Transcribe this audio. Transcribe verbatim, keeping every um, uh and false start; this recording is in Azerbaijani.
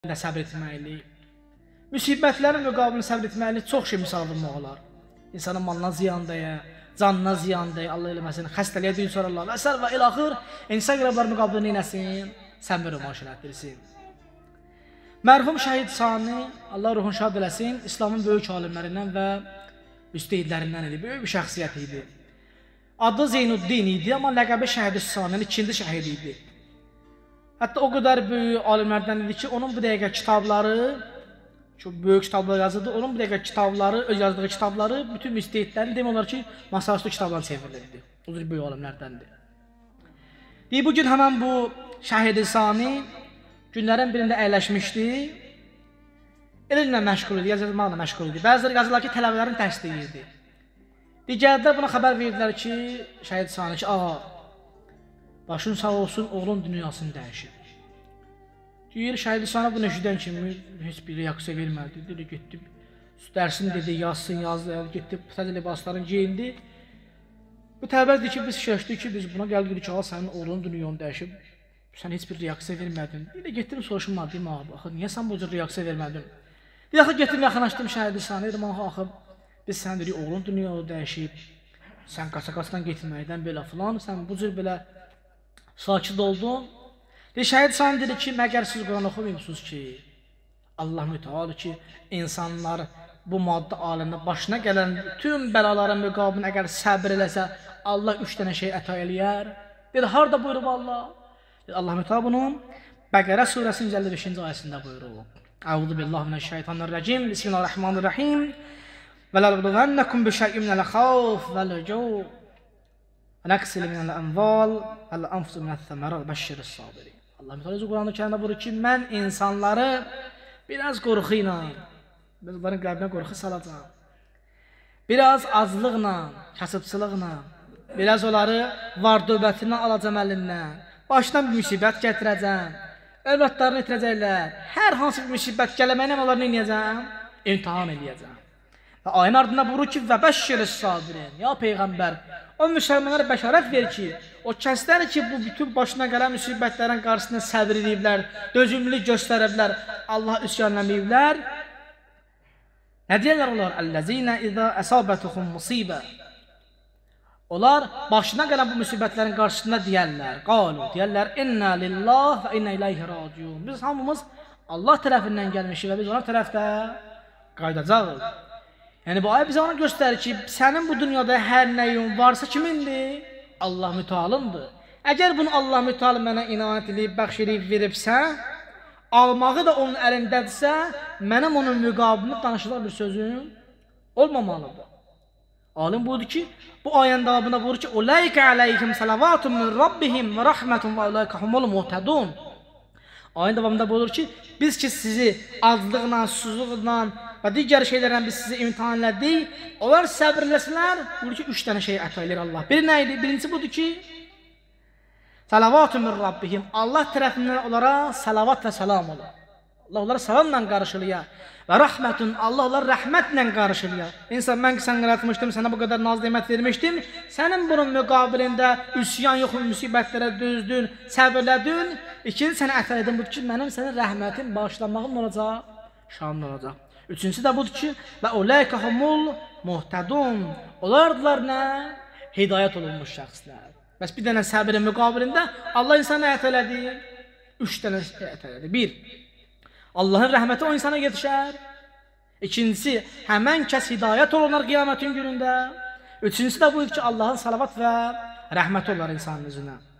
də səbr etməli. Müsibətlərin müqabilində səbr etməli çox şey misal vermək olar. İnsanın malına ziyan dəyə, canına ziyan dəyə, Allah eləməsin, xəstəliyə düyün sorarlar və əsər və ilaxır, insan qərəblər müqabilində neynəsin? Səbr rümaşın etdirsin. Mərhum Şəhid Sani, Allah ruhun şad eləsin, İslamın böyük alimlərindən və müstehidlərindən idi, böyük bir şəxsiyyət idi. Adı Zeynuddin idi, amma ləqəbi Şəhid Sani'nin ikinci şəhid idi. Hətta o qədər böyük alimlərdən idi ki, onun bu dəqiqə kitabları, çox böyük kitablar yazıldı, onun bu dəqiqə kitabları, öz yazdığı kitabları, bütün müstehidlərin demək olar ki, masaüstü kitablarını çevrilirdi. O cür böyük alimlərdəndir. Deyib, bugün həmən bu Şəhid Sani günlərin birində əyləşmişdi, elmlə məşğul idi, yazılmaqla məşğul idi. Bəziləri yazırlar ki, tələbələrin dəstəyirdi. Digərlər buna xəbər verdilər ki, Şəhid Sani ki, ağa, başın sağ olsun, oğlun dünyasını dəyişir. Deyir, Şəhid Sani bunu eşidən kimi heç bir reaksiya vermədi. Dedi, getdi, dərsini dedi, yazsın, yazdı, getdi, təzə libaslarını geyindi. Bu tələbədir ki, biz şəşdik ki, biz buna gəldik ki, ağa, sənin oğlunun dünyanı dəyişib, sən heç bir reaksiya vermədin. Deyir, getdim, soruşum, deyim, ağa, axı, niyə sən bu cür reaksiya vermədin? Deyir, axı, getdim, yaxınlaşdım Şəhid Sani, dedim, axı, biz sən dedik, oğlun dünyanı dəyişib, sən qaça-qaçdan getməkdən belə filan, sən bu cür belə sakit oldun. Deyir, Şəhid Sani dedi ki, məgər siz Quran oxumuyumsunuz ki, Allah mütəalı ki, insanlar bu maddə aləmdə başına gələn bütün bəlaların müqabilində əgər səbr eləsə, Allah üç dənə şey əta eləyər. Dedi, harada buyurub Allah? Dedi, Allah mütəalı bunun Bəqərə surəsinin yüz əlli beşinci ayəsində buyurub. Əuzu billahi minəşşeytanirracim. Bismillahirrahmanirrahim. Və lənəbluğənnəkum bişəy'in minəl xavf vəl-cu' və nəqsil minəl ənval vəl-anfus minəl-thəmərət bəşşiris sabirin. Allah mütəalı Quran-ı Kərimdə buyurur ki, mən insanları biraz qorxu ilə, biz onların qəlbinə qorxu salacağam. Biraz azlıqla, kasıbçılıqla, biraz onları var-dövlətindən alacam əlindən, başdan bir müsibət gətirəcəm, övladlarını itirəcəklər, hər hansı bir müsibət gələməyinə onları neyəcəm? İmtihan eləyəcəm. Və ayın ardında buyurur ki, və bəşşiris sabirin, ya Peyğəmbər, o müsəlmanlara bəşarət verir ki, o kəslər ki, bu bütün başına gələn müsibətlərin qarşısında səbr ediblər, dözümlülük göstəriblər, Allah üsyanləməyiblər. Nə deyirlər onlar? Əl-ləzinə izə əsabətuhum musibə. Onlar başına gələn bu müsibətlərin qarşısında deyərlər, qalu, deyərlər, innə lillah və innə iləyhi raciun. Biz hamımız Allah tərəfindən gəlmişik və biz ona tərəfdə qaydacağıq. Yəni, bu ayə bizə ona göstərir ki, sənin bu dünyada hər nəyin varsa kimindir? Allah mütəalındır. Əgər bunu Allah mütəalın mənə inayət edib, bəxş edib, veribsə, almağı da onun əlindədirsə, mənim onun müqabilində danışılır bir sözüm olmamalıdır. Alim budur ki, bu ayənin davamında buyurur ki, Uləykə əleyhim salavatun min rabbihim və rəhmətun və uləykə humul muhtədun. Ayın davamında buyurur ki, biz ki sizi azlıqla, susuzluqla və digər şeylərlə biz sizi imtihan elədik, onlar səbr eləsinlər, buyurur ki, üç dənə şey əta edir Allah. Biri nə idi? Birincisi budur ki, salavatun min rabbihim, Allah tərəfindən onlara salavat və salam olur. Allah onlara salamla qarşılıyor. Və rəhmətun, Allah onlara rəhmətlə qarşılıyor. İnsan, mən ki sən yaratmışdım, sənə bu qədər naz nemət vermişdim, sənin bunun müqabilində üsyan yox, müsibətlərə dözdün, səbirlədin. İkinci sənə əta edin, budur ki, mənim sənin rəhmətin bağışlanmağın olacaq, şanlı olacaq. Üçüncüsü də budur ki, və uləykə humul muhtədun. Onlardılar nə? Hidayət olunmuş şəxslər. Bəs bir dənə səbirin müqabilində Allah insana ət elədi. Üç dənə ət elədi. Bir, Allahın rəhməti o insana yetişər. İkincisi, həmən kəs hidayət olunlar qiyamətin günündə. Üçüncüsü də budur ki, Allahın salavat və rəhməti olar insanın üzünə.